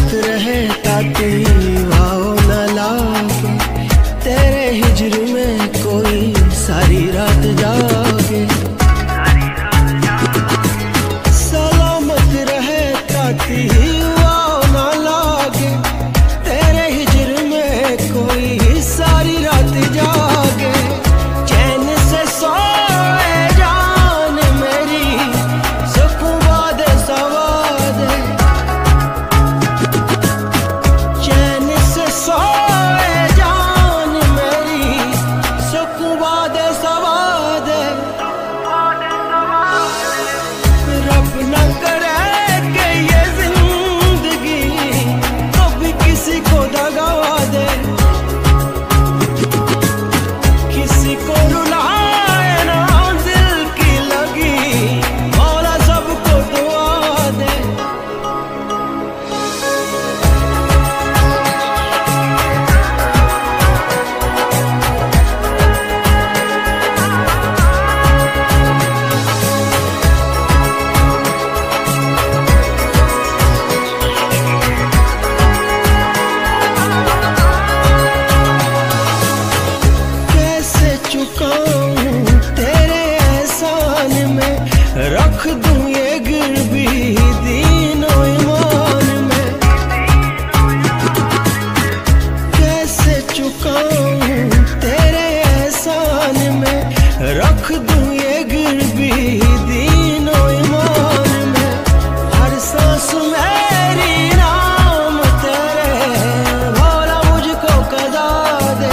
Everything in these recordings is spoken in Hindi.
रहे ताकि वाओ न लागे, तेरे हिजर में कोई सारी रात जागे। सलामत रहे ताकि वाओ न लागे, तेरे हिजर में कोई सारी रात जागे। चैन से सोए जान मेरी, सुकून वादे सवादे। चैन से सोए जान मेरी, सुकून वादे सवादे। रब न करे कि ये जिंदगी कभी किसी को दगा दे, किसी को रुलाए ना दिल की लगी, मौला सबको दुआ दे। कैसे चुकाऊं तेरे एहसान में, रख दूं ये गिरवी दीनो ईमान में। कैसे चुकाऊं तेरे एहसान में, रख दूं ये गिरवी दीनो ईमान में। हर सांस मेरी नाम तेरे, भोला मुझको कदा दे।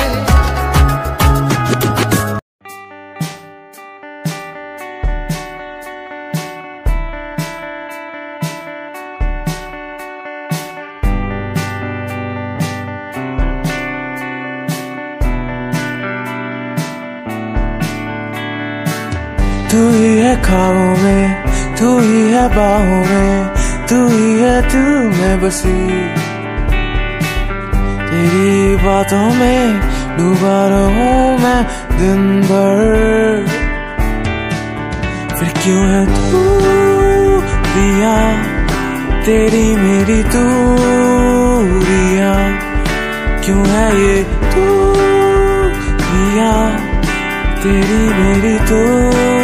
तू ही है ख्वाबों में, तू ही है बाहों में, तू ही है दिल में बसी। तेरी बातों में डूबा रहूं मैं दिन भर। फिर क्यों है दूरियां तेरी मेरी दूरियां, क्यों है ये दूरियां तेरी मेरी दूरियां।